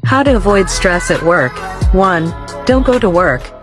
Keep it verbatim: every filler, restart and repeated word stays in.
How to avoid stress at work. one. Don't go to work.